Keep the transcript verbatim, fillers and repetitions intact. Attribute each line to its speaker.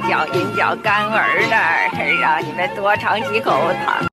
Speaker 1: 脚引脚干儿的，让你们多尝几口糖